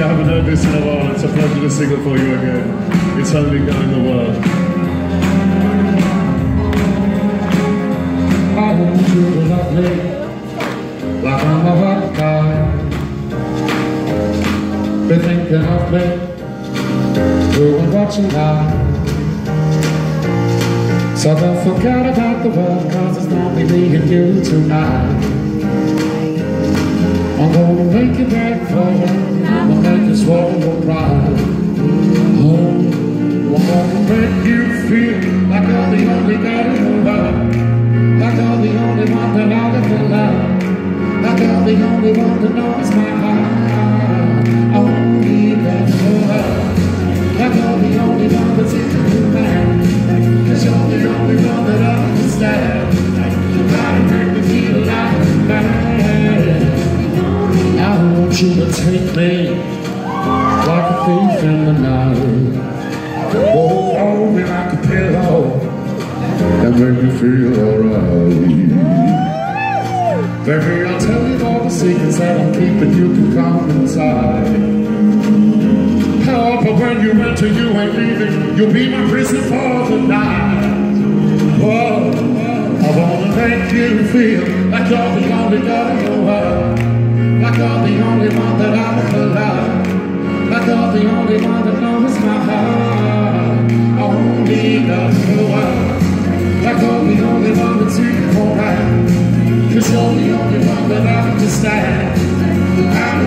haven't heard this in a while. It's a pleasure to sing it for you again. It's Only God in the World. I want you to love me like I'm a hot guy. Be thinking of me, doing what you like. So don't forget about the world, cause it's only me and you tonight. I'm gonna make you back for you, I'm gonna make you swallow your pride. Oh, I'm gonna make you feel like you're the only guy in the world, like you're the only one that I'll ever love, like you're the only one that knows my heart. Only that for her, like you're the only one that's in the man, cause you're the only one that I understand. You gotta make me feel like a man. I want you to take me like a thief in the night. Hold me like a pillow and make me feel alright. Baby, I'll tell you all the secrets that I'm keeping. You can come inside. But when you enter, you ain't leaving. You'll be my prison for the night. Whoa, I wanna make you feel like you're the only girl in the world, like you're the only one that I ever loved, like you're the only one that knows my heart. Only love the world, like you're the only one that's in for right, cause you're the only one that I understand.